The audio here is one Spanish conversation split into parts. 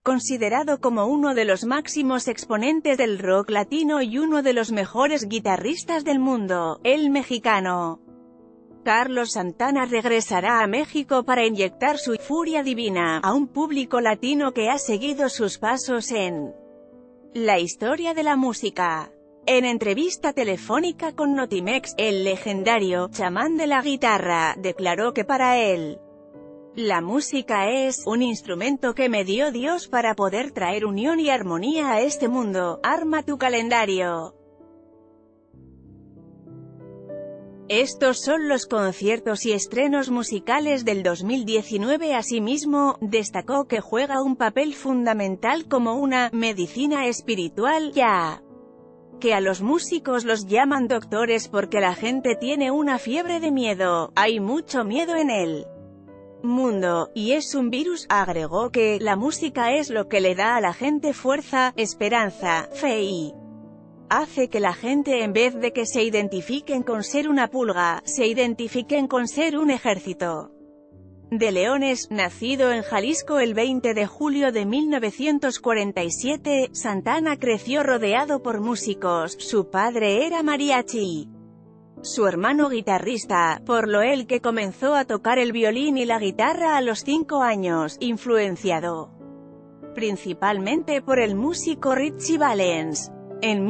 Considerado como uno de los máximos exponentes del rock latino y uno de los mejores guitarristas del mundo, el mexicano Carlos Santana regresará a México para inyectar su furia divina a un público latino que ha seguido sus pasos en la historia de la música. En entrevista telefónica con Notimex, el legendario chamán de la guitarra declaró que para él la música es un instrumento que me dio Dios para poder traer unión y armonía a este mundo. Arma tu calendario. Estos son los conciertos y estrenos musicales del 2019. Asimismo, destacó que juega un papel fundamental como una medicina espiritual, ya que a los músicos los llaman doctores porque la gente tiene una fiebre de miedo. Hay mucho miedo en el mundo, y es un virus. Agregó que la música es lo que le da a la gente fuerza, esperanza, fe y hace que la gente, en vez de que se identifiquen con ser una pulga, se identifiquen con ser un ejército de leones. Nacido en Jalisco el 20 de julio de 1947, Santana creció rodeado por músicos. Su padre era mariachi, su hermano guitarrista, por lo que comenzó a tocar el violín y la guitarra a los 5 años, influenciado principalmente por el músico Ritchie Valens. En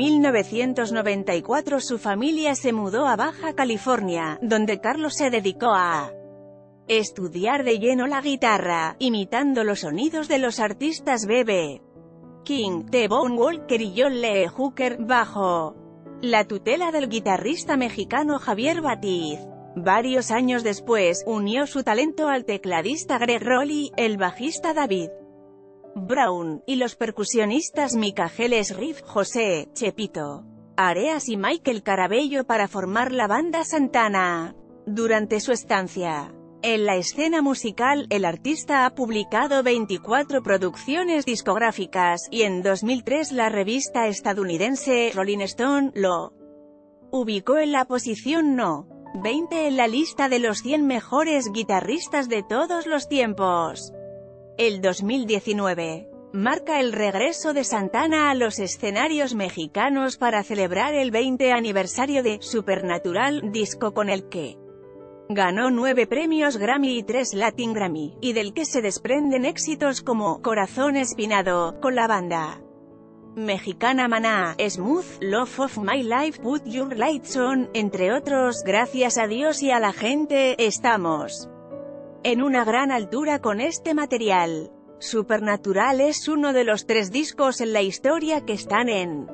1994 su familia se mudó a Baja California, donde Carlos se dedicó a estudiar de lleno la guitarra, imitando los sonidos de los artistas B.B. King, T-Bone Walker y John Lee Hooker, bajo la tutela del guitarrista mexicano Javier Batiz. Varios años después, unió su talento al tecladista Greg Rowley, el bajista David Brown, y los percusionistas Micajeles Riff, José Chepito Areas y Michael Carabello para formar la banda Santana. Durante su estancia en la escena musical, el artista ha publicado 24 producciones discográficas, y en 2003 la revista estadounidense Rolling Stone lo ubicó en la posición No. 20 en la lista de los 100 mejores guitarristas de todos los tiempos. El 2019 marca el regreso de Santana a los escenarios mexicanos para celebrar el 20 aniversario de Supernatural, disco con el que ganó 9 premios Grammy y 3 Latin Grammy, y del que se desprenden éxitos como Corazón Espinado, con la banda mexicana Maná, Smooth, Love of My Life, Put Your Lights On, entre otros. Gracias a Dios y a la gente, estamos en una gran altura con este material. Supernatural es uno de los 3 discos en la historia que están en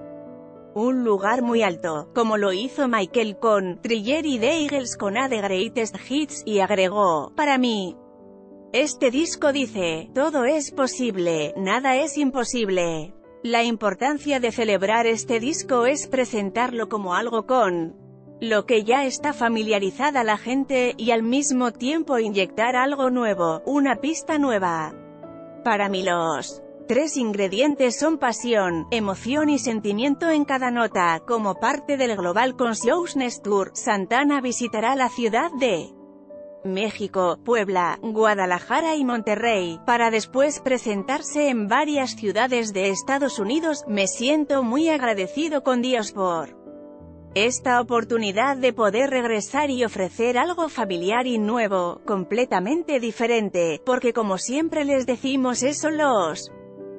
un lugar muy alto, como lo hizo Michael con Thriller y The Eagles con A The Greatest Hits, y agregó: para mí, este disco dice, todo es posible, nada es imposible. La importancia de celebrar este disco es presentarlo como algo con lo que ya está familiarizada la gente, y al mismo tiempo inyectar algo nuevo, una pista nueva. Para mí los 3 ingredientes son pasión, emoción y sentimiento en cada nota. Como parte del Global Consciousness Tour, Santana visitará la ciudad de México, Puebla, Guadalajara y Monterrey, para después presentarse en varias ciudades de Estados Unidos. Me siento muy agradecido con Dios por esta oportunidad de poder regresar y ofrecer algo familiar y nuevo, completamente diferente, porque como siempre les decimos, son los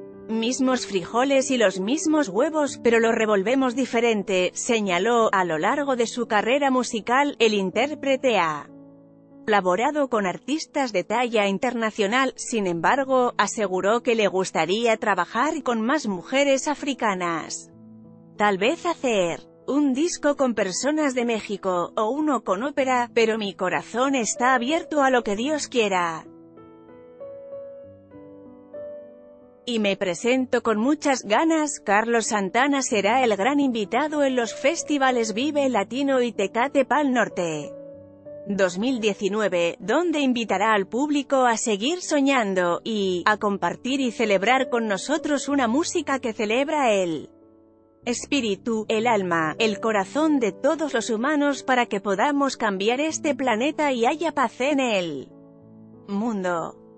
mismos frijoles y los mismos huevos, pero lo revolvemos diferente, señaló. A lo largo de su carrera musical, el intérprete ha colaborado con artistas de talla internacional. Sin embargo, aseguró que le gustaría trabajar con más mujeres africanas. Tal vez hacer un disco con personas de México, o uno con ópera, pero mi corazón está abierto a lo que Dios quiera. Y me presento con muchas ganas. Carlos Santana será el gran invitado en los festivales Vive Latino y Tecate Pal Norte 2019, donde invitará al público a seguir soñando, y a compartir y celebrar con nosotros una música que celebra el espíritu, el alma, el corazón de todos los humanos para que podamos cambiar este planeta y haya paz en el mundo.